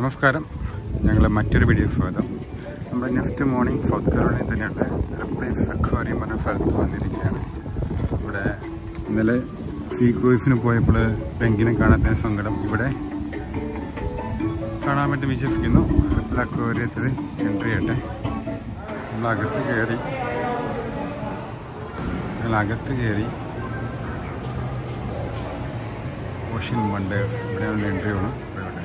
നമസ്കാരം, ഞങ്ങൾ മറ്റൊരു വീഡിയോ സ്വാഗതം. നമ്മൾ നെക്സ്റ്റ് മോർണിംഗ് സൗത്ത് കരോളിനയിൽ തന്നെയുള്ള റിപ്ലീസ് അക്വാറിയം പറഞ്ഞ സ്ഥലത്ത് വന്നിരിക്കുകയാണ്. ഇവിടെ ഇന്നലെ സീ ക്രൂസിന് പോയപ്പോൾ പെങ്കിനെ കാണാത്ത സങ്കടം ഇവിടെ കാണാൻ വേണ്ടി വിശ്വസിക്കുന്നു. റിപ്ലി അക്വാറിയത്തിൽ എൻട്രി ചെയ്യട്ടെ. ഞങ്ങളകത്ത് കയറി ഓഷ്യൻ വണ്ടേഴ്സ് ഇവിടെയാണ് എൻട്രി ചെയ്യണം.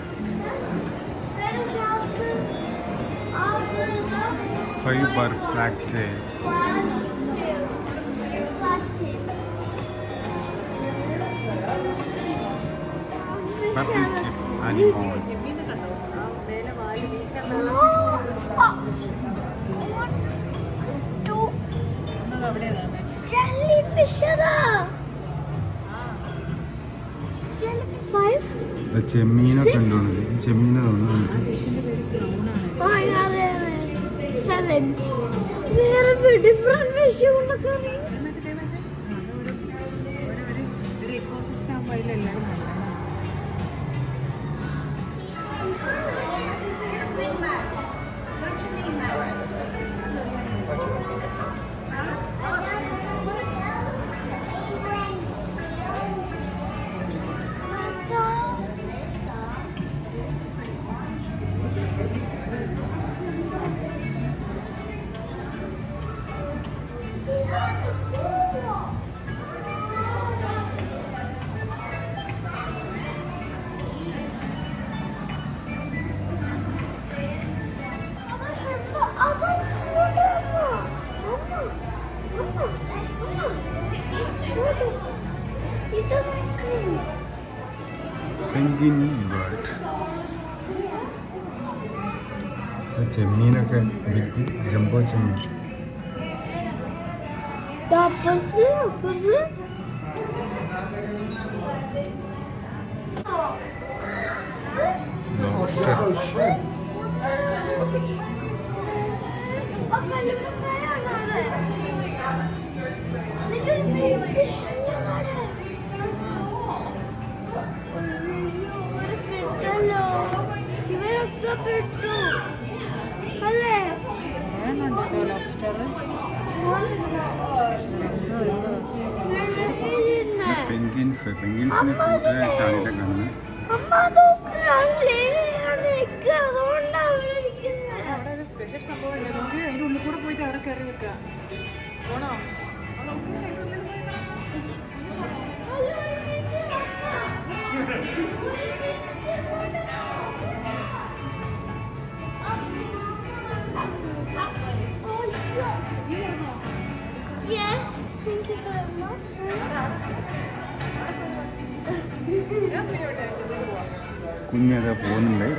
ഫൈബർ ഫ്ലാക്ടേ പബ്ലിക് ടിപ്പ് അനിമോൾ ചെമ്മീനൊക്കെ ഉണ്ടോ? ചെമ്മീനെ തോന്നുന്നുണ്ട്. Penguin bird. ചെമ്മീനൊക്കെ ബിഗ് ജംബോ ചെമ്മീൻ. പെൻഗിൻസിനെ ചാടിയിട്ടൊക്കെ കാണുന്നത്. സ്പെഷ്യൽ സംഭവം അതിനുള്ളിൽ കൂടെ പോയിട്ട് അവിടെ കയറി വെക്കുക. പോണോ? കുഞ്ഞൊക്കെ പോകുന്നുണ്ട്.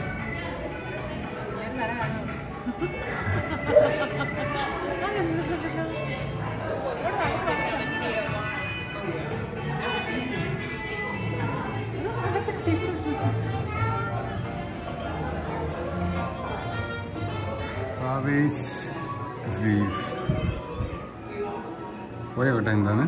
പോയോട്ടെ. എന്താണ്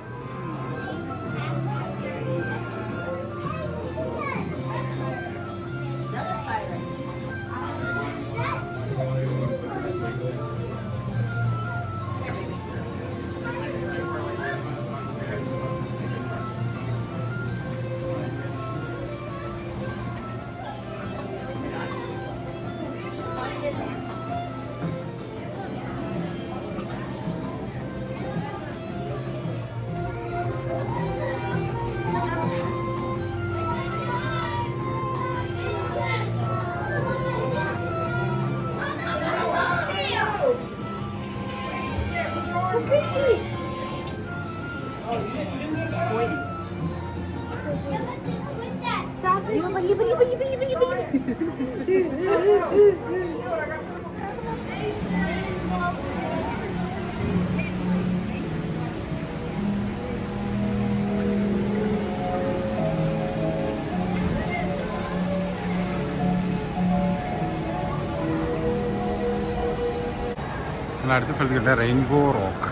അടുത്ത സ്ഥലത്ത് കിട്ടിയ റെയിൻബോ റോക്ക്.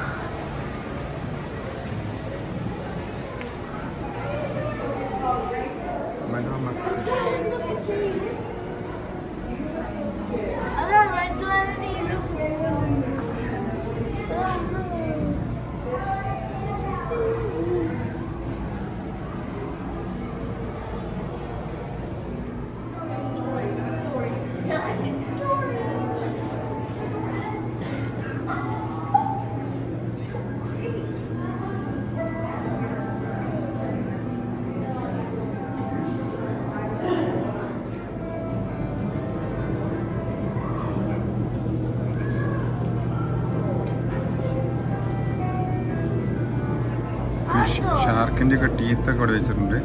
ഷാർക്കിൻ്റെ ഒക്കെ ടീത്തൊക്കെ ഇവിടെ വെച്ചിട്ടുണ്ട്.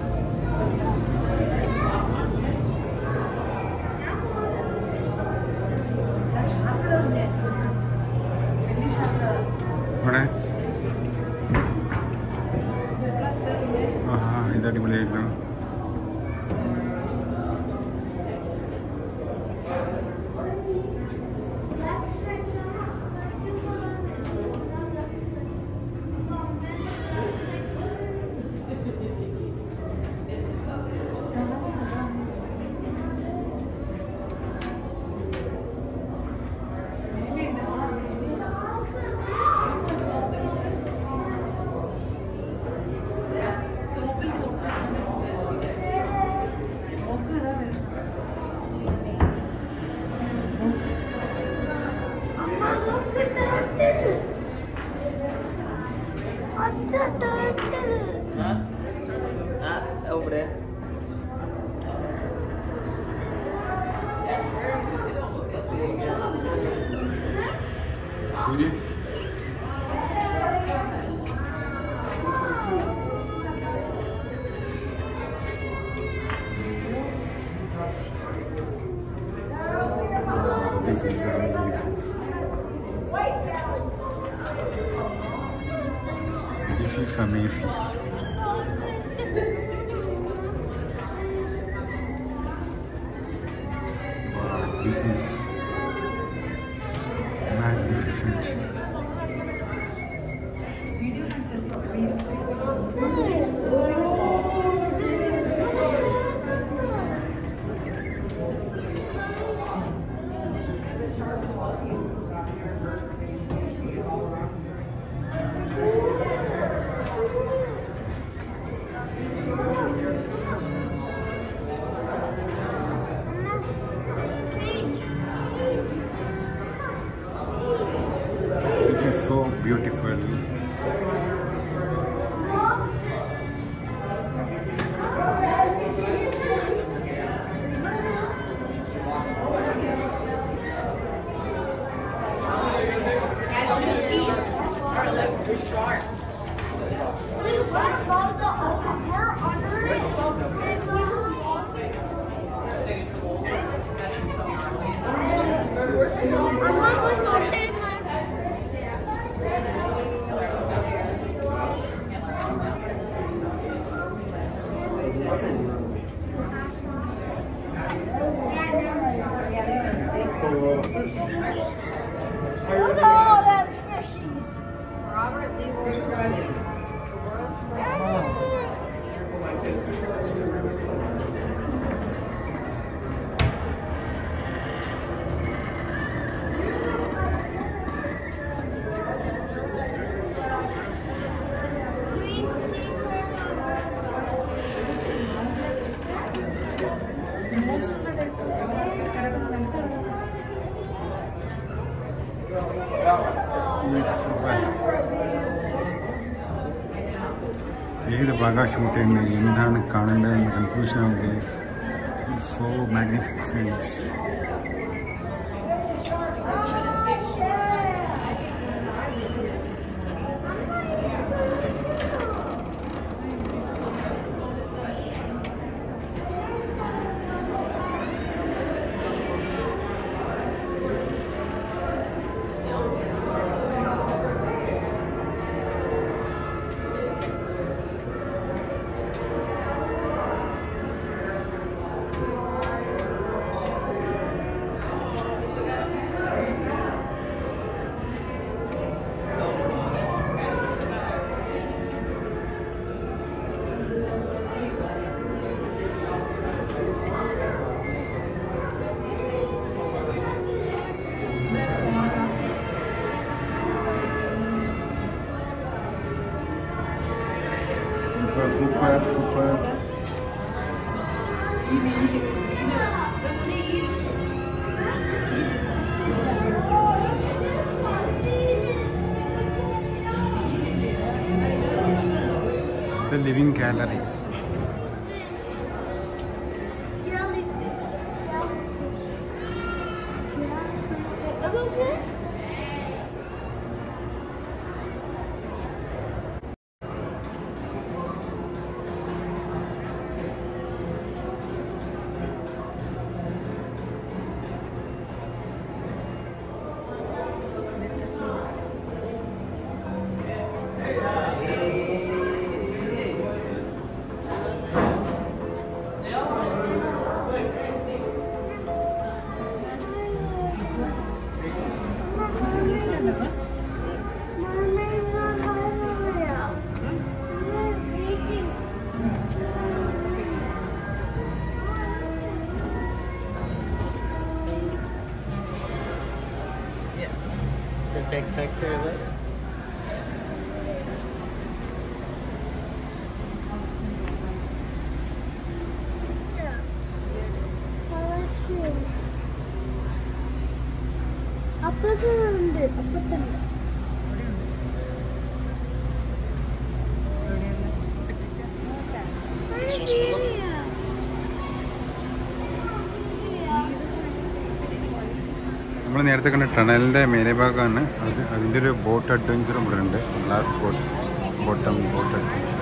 ഇവിടെ ഇത് അടിപൊളിയായിരുന്നു. This is amazing. This is amazing. Wow, this is magnificent. This is so beautiful. Look at all that fishies. Robert Lee World. ഏത് ഭാഗം ഷൂട്ട് ചെയ്യുന്നത് എന്താണ് കാണേണ്ടതെന്ന് കൺഫ്യൂഷൻ ആവുകയും so magnificent. Super, super. The living gallery. അപ്പുറത്തുണ്ട്. നമ്മൾ നേരത്തെ കണ്ട ടണലിൻ്റെ മേലെ ഭാഗമാണ് അത്. അതിൻ്റെ ഒരു ബോട്ട് അഡ്വഞ്ചറും ഇവിടെ ഉണ്ട്. Glass boat boat adventure.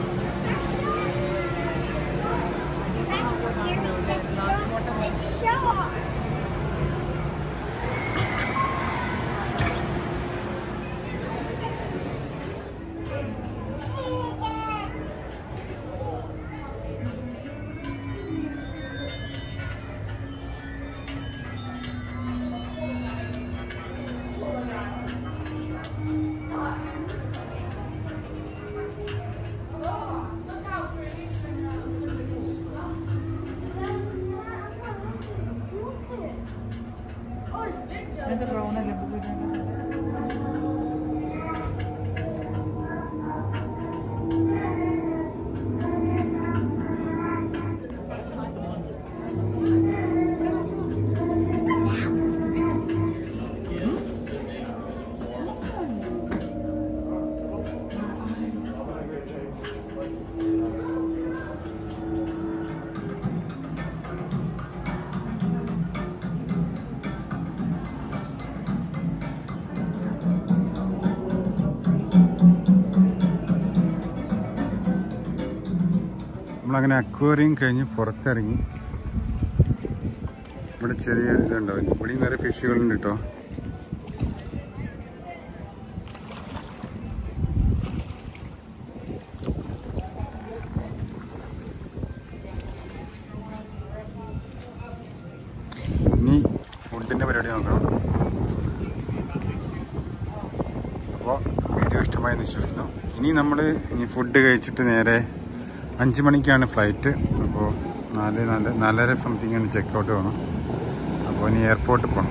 ഇങ്ങനത്തെ ബ്രൗൺ അല്ലേ ബുക്ക് നമ്മളങ്ങനെ അക്വേറിയം കഴിഞ്ഞ് പുറത്തിറങ്ങി. ഇവിടെ ചെറിയ ഇതുണ്ടാവും. ഇവിടെയും നിറയെ ഫിഷുകളുണ്ട് കേട്ടോ. ഇനി ഫുഡിൻ്റെ പരിപാടി നോക്കണം. അപ്പോൾ വീഡിയോ ഇഷ്ടമായി വിശ്വസിക്കുന്നു. ഇനി ഫുഡ് കഴിച്ചിട്ട് നേരെ 5 മണിക്കാണ് ഫ്ലൈറ്റ്. അപ്പോൾ 4:30 സംതിങ്ങാണ് ചെക്കൗട്ട് വേണം. അപ്പോൾ ഇനി എയർപോർട്ടിൽ പോകണം.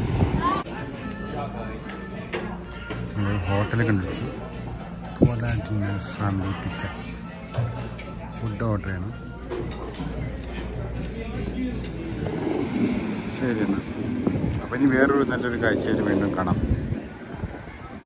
ഹോട്ടൽ കണ്ടുപിടിച്ചു. ഫാമിലി കിച്ചൺ ഫുഡ് ഓർഡർ ചെയ്യണം. ശരി എന്നാൽ അപ്പോൾ ഇനി വേറൊരു നല്ലൊരു കാഴ്ചയിൽ വീണ്ടും കാണാം.